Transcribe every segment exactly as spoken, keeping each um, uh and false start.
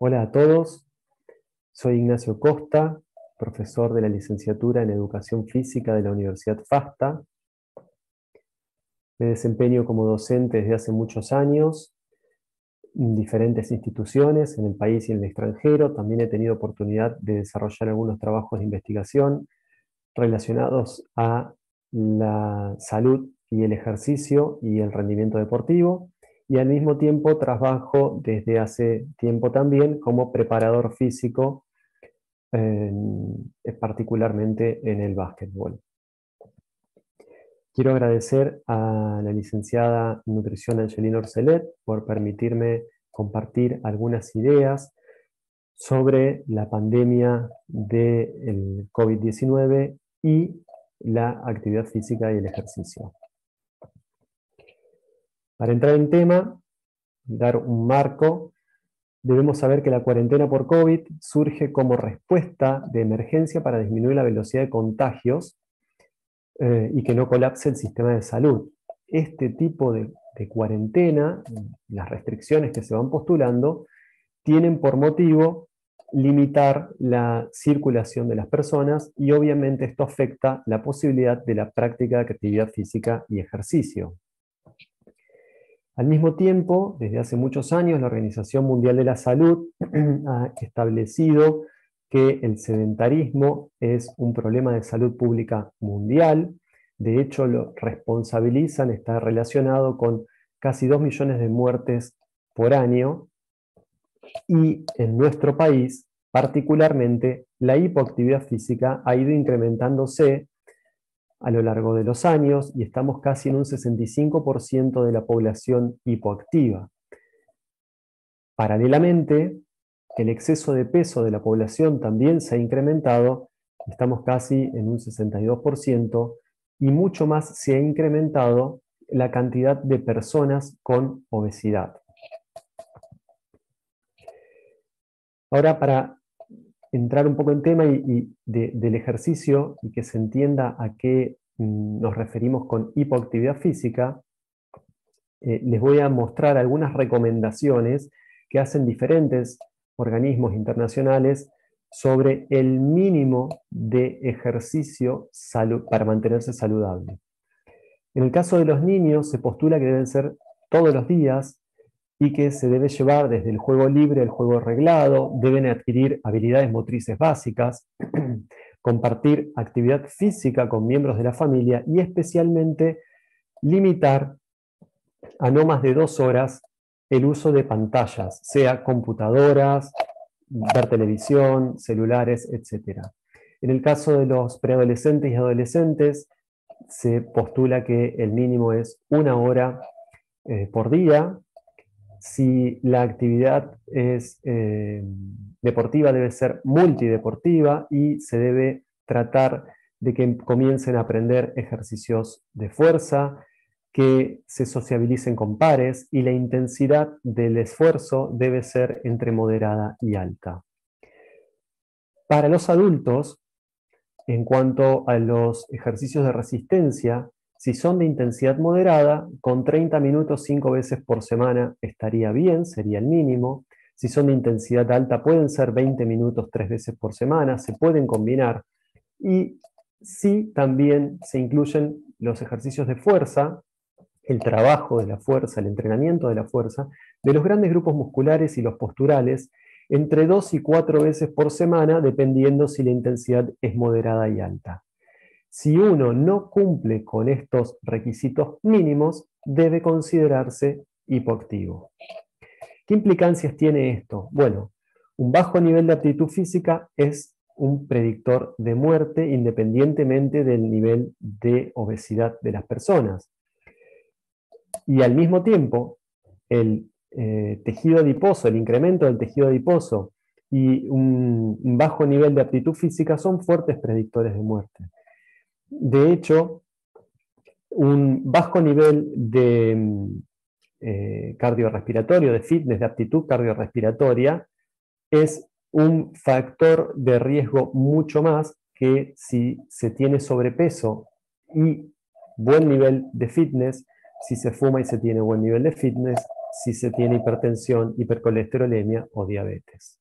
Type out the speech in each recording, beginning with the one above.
Hola a todos, soy Ignacio Costa, profesor de la licenciatura en Educación Física de la Universidad FASTA. Me desempeño como docente desde hace muchos años en diferentes instituciones en el país y en el extranjero. También he tenido oportunidad de desarrollar algunos trabajos de investigación relacionados a la salud y el ejercicio y el rendimiento deportivo. Y al mismo tiempo trabajo desde hace tiempo también como preparador físico, en, particularmente en el básquetbol. Quiero agradecer a la licenciada en nutrición Angelina Orcelet por permitirme compartir algunas ideas sobre la pandemia del COVID diecinueve y la actividad física y el ejercicio. Para entrar en tema, dar un marco, debemos saber que la cuarentena por COVID surge como respuesta de emergencia para disminuir la velocidad de contagios eh, y que no colapse el sistema de salud. Este tipo de, de cuarentena, las restricciones que se van postulando, tienen por motivo limitar la circulación de las personas y obviamente esto afecta la posibilidad de la práctica de actividad física y ejercicio. Al mismo tiempo, desde hace muchos años, la Organización Mundial de la Salud ha establecido que el sedentarismo es un problema de salud pública mundial. De hecho, lo responsabilizan, está relacionado con casi dos millones de muertes por año. Y en nuestro país, particularmente, la hipoactividad física ha ido incrementándose a lo largo de los años y estamos casi en un sesenta y cinco por ciento de la población hipoactiva. Paralelamente, el exceso de peso de la población también se ha incrementado, estamos casi en un sesenta y dos por ciento, y mucho más se ha incrementado la cantidad de personas con obesidad. Ahora, para entrar un poco en tema y, y de, del ejercicio y que se entienda a qué mm, nos referimos con hipoactividad física, eh, les voy a mostrar algunas recomendaciones que hacen diferentes organismos internacionales sobre el mínimo de ejercicio para mantenerse saludable. En el caso de los niños se postula que deben ser todos los días y que se debe llevar desde el juego libre al juego reglado, deben adquirir habilidades motrices básicas, compartir actividad física con miembros de la familia y especialmente limitar a no más de dos horas el uso de pantallas, sea computadoras, ver televisión, celulares, etcétera. En el caso de los preadolescentes y adolescentes, se postula que el mínimo es una hora eh, por día. Si la actividad es eh, deportiva, debe ser multideportiva y se debe tratar de que comiencen a aprender ejercicios de fuerza, que se sociabilicen con pares y la intensidad del esfuerzo debe ser entre moderada y alta. Para los adultos, en cuanto a los ejercicios de resistencia, si son de intensidad moderada, con treinta minutos cinco veces por semana estaría bien, sería el mínimo. Si son de intensidad alta, pueden ser veinte minutos tres veces por semana, se pueden combinar. Y sí, también se incluyen los ejercicios de fuerza, el trabajo de la fuerza, el entrenamiento de la fuerza, de los grandes grupos musculares y los posturales, entre dos y cuatro veces por semana, dependiendo si la intensidad es moderada y alta. Si uno no cumple con estos requisitos mínimos, debe considerarse hipoactivo. ¿Qué implicancias tiene esto? Bueno, un bajo nivel de aptitud física es un predictor de muerte independientemente del nivel de obesidad de las personas. Y al mismo tiempo, el eh, tejido adiposo, el incremento del tejido adiposo y un, un bajo nivel de aptitud física son fuertes predictores de muerte. De hecho, un bajo nivel de eh, cardiorrespiratorio, de fitness, de aptitud cardiorrespiratoria, es un factor de riesgo mucho más que si se tiene sobrepeso y buen nivel de fitness, si se fuma y se tiene buen nivel de fitness, si se tiene hipertensión, hipercolesterolemia o diabetes.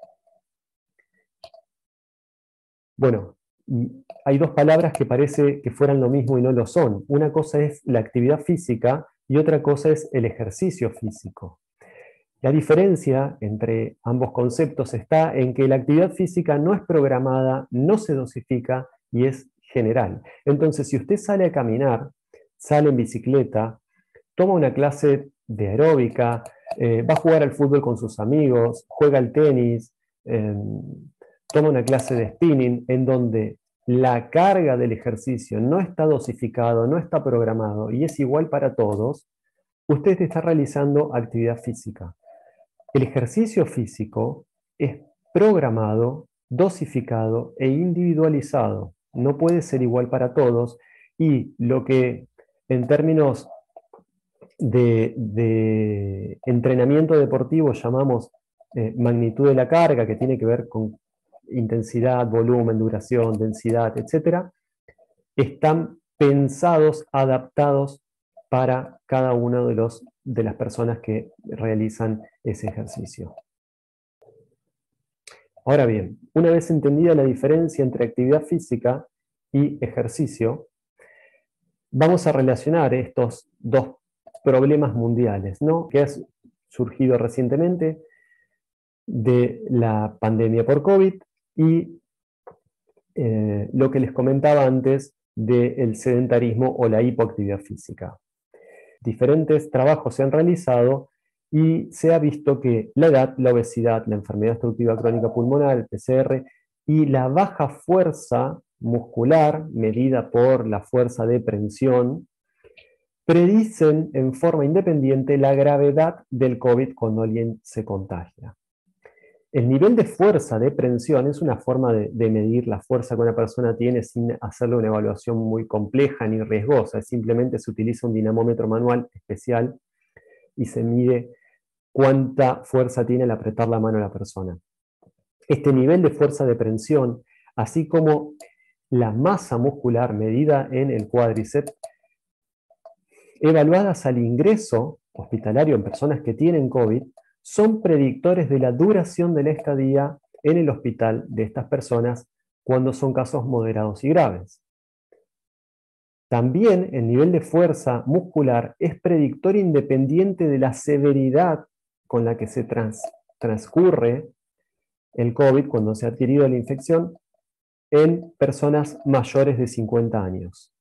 Bueno, hay dos palabras que parece que fueran lo mismo y no lo son. Una cosa es la actividad física y otra cosa es el ejercicio físico. La diferencia entre ambos conceptos está en que la actividad física no es programada, no se dosifica y es general. Entonces, si usted sale a caminar, sale en bicicleta, toma una clase de aeróbica, eh, va a jugar al fútbol con sus amigos, juega al tenis, eh, toma una clase de spinning, en donde la carga del ejercicio no está dosificado, no está programado y es igual para todos, usted está realizando actividad física. El ejercicio físico es programado, dosificado e individualizado. No puede ser igual para todos y lo que en términos de, de entrenamiento deportivo llamamos eh, magnitud de la carga, que tiene que ver con intensidad, volumen, duración, densidad, etcétera, están pensados, adaptados para cada una de, los, de las personas que realizan ese ejercicio. Ahora bien, una vez entendida la diferencia entre actividad física y ejercicio, vamos a relacionar estos dos problemas mundiales, ¿no?, que han surgido recientemente de la pandemia por COVID y eh, lo que les comentaba antes del sedentarismo o la hipoactividad física. Diferentes trabajos se han realizado y se ha visto que la edad, la obesidad, la enfermedad obstructiva crónica pulmonar, el P C R, y la baja fuerza muscular, medida por la fuerza de prensión, predicen en forma independiente la gravedad del COVID cuando alguien se contagia. El nivel de fuerza de prensión es una forma de, de medir la fuerza que una persona tiene sin hacerle una evaluación muy compleja ni riesgosa. Simplemente se utiliza un dinamómetro manual especial y se mide cuánta fuerza tiene al apretar la mano a la persona. Este nivel de fuerza de prensión, así como la masa muscular medida en el cuádriceps, evaluadas al ingreso hospitalario en personas que tienen COVID, son predictores de la duración de la estadía en el hospital de estas personas cuando son casos moderados y graves. También el nivel de fuerza muscular es predictor independiente de la severidad con la que se trans, transcurre el COVID cuando se ha adquirido la infección en personas mayores de cincuenta años.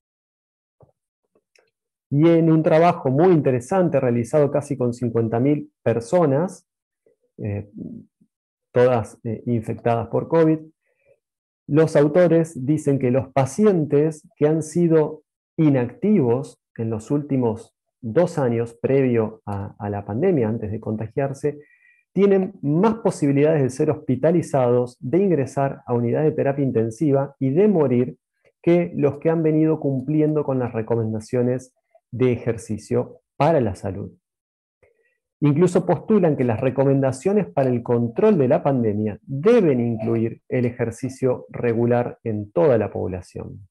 Y en un trabajo muy interesante realizado casi con cincuenta mil personas, eh, todas eh, infectadas por COVID, los autores dicen que los pacientes que han sido inactivos en los últimos dos años previo a, a la pandemia, antes de contagiarse, tienen más posibilidades de ser hospitalizados, de ingresar a unidades de terapia intensiva y de morir que los que han venido cumpliendo con las recomendaciones de ejercicio para la salud. Incluso postulan que las recomendaciones para el control de la pandemia deben incluir el ejercicio regular en toda la población.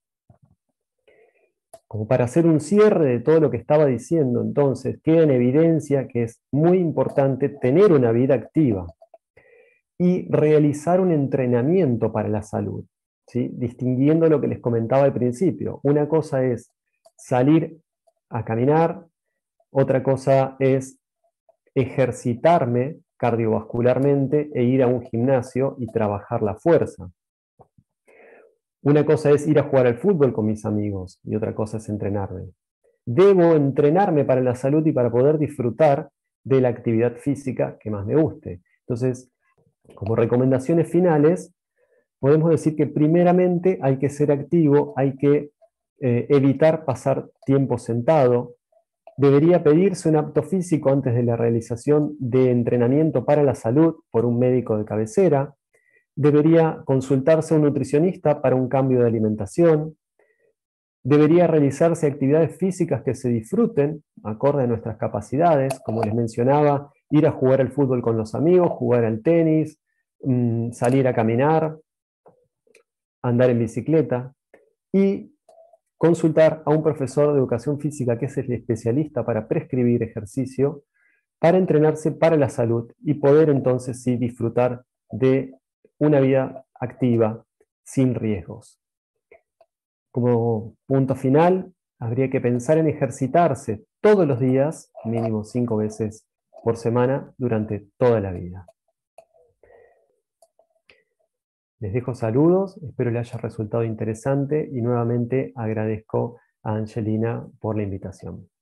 Como para hacer un cierre de todo lo que estaba diciendo, entonces, queda en evidencia que es muy importante tener una vida activa y realizar un entrenamiento para la salud, ¿sí?, distinguiendo lo que les comentaba al principio. Una cosa es salir a caminar, otra cosa es ejercitarme cardiovascularmente e ir a un gimnasio y trabajar la fuerza. Una cosa es ir a jugar al fútbol con mis amigos y otra cosa es entrenarme. Debo entrenarme para la salud y para poder disfrutar de la actividad física que más me guste. Entonces, como recomendaciones finales, podemos decir que primeramente hay que ser activo, hay que eh, evitar pasar tiempo sentado. Debería pedirse un apto físico antes de la realización de entrenamiento para la salud por un médico de cabecera. Debería consultarse a un nutricionista para un cambio de alimentación. Debería realizarse actividades físicas que se disfruten, acorde a nuestras capacidades, como les mencionaba, ir a jugar al fútbol con los amigos, jugar al tenis, mmm, salir a caminar, andar en bicicleta y consultar a un profesor de educación física que es el especialista para prescribir ejercicio para entrenarse para la salud y poder entonces sí disfrutar de una vida activa sin riesgos. Como punto final, habría que pensar en ejercitarse todos los días, mínimo cinco veces por semana, durante toda la vida. Les dejo saludos, espero les haya resultado interesante y nuevamente agradezco a Angelina por la invitación.